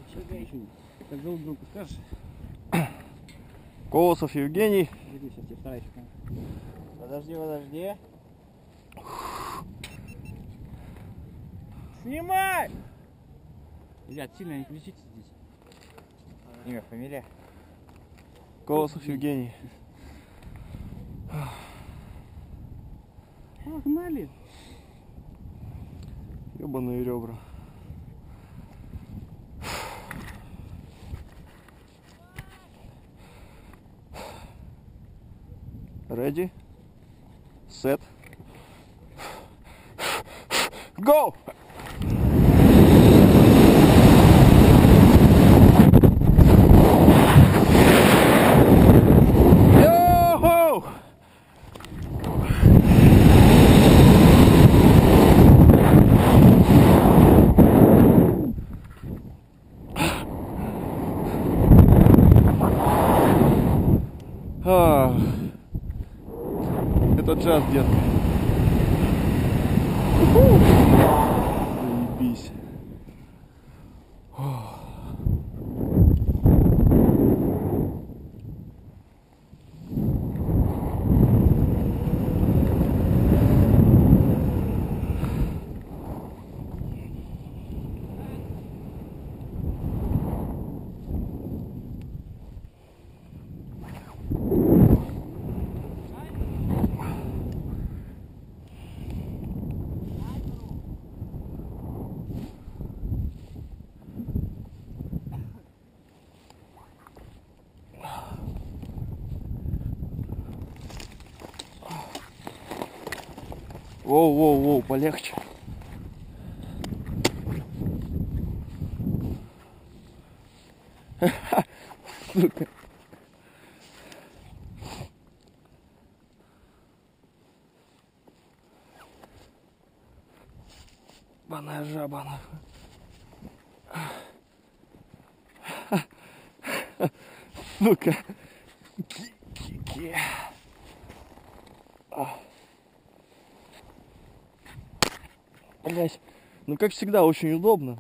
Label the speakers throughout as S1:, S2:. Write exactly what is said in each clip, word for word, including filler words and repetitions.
S1: Как зовут группу, скажешь?
S2: Колосов Евгений.
S1: Сейчас тебе вторая еще. Подожди, подожди. Снимай! Ребят, сильно не кричите здесь. Имя, фамилия?
S2: Колосов Евгений.
S1: Погнали.
S2: Ёбаные ребра. Ready, set, go! Yo-ho! А. Это джаз, детка. Заебись. Воу-воу-воу, полегче. Сука. Баная жаба, нахуй. Сука. Ки-ки-ки. Блять, ну как всегда очень удобно.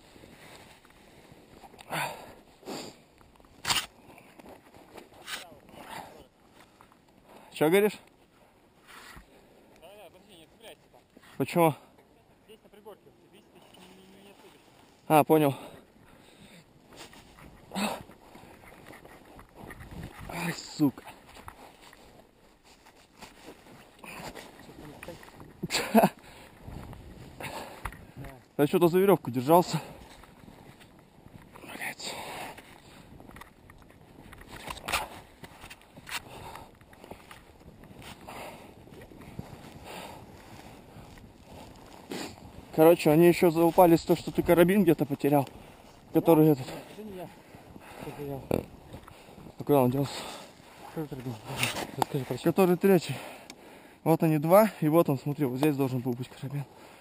S2: Че говоришь?
S1: Да, да, подожди, не отцепляйся там.
S2: Почему?
S1: Здесь на пригорке, видишь, ты не, не отсюда.
S2: А, понял. Ай, сука. Я что-то за веревку держался. Блять. Короче, они еще заупались то, что ты карабин где-то потерял. Который этот.
S1: Да не я. Потерял.
S2: А куда он делся?
S1: Расскажи про
S2: Который третий. Вот они два, и вот он, смотри, вот здесь должен был быть карабин.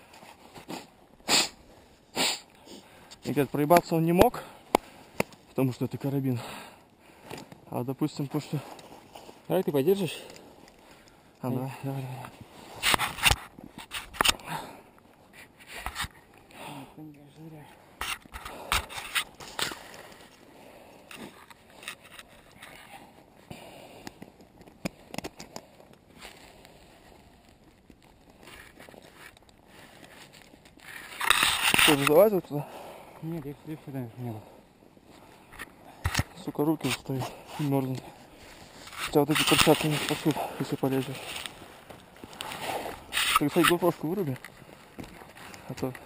S2: И говорит, проебаться он не мог, потому что это карабин. А допустим, то, что...
S1: Давай ты подержишь.
S2: А, давай, давай, давай. Ты же залазил туда?
S1: Нет, я все сюда не был.
S2: Сука, руки устают, мерзнут. Хотя вот эти перчатки не спасут, если полезешь. Ты, кстати, гофрошку выруби. А то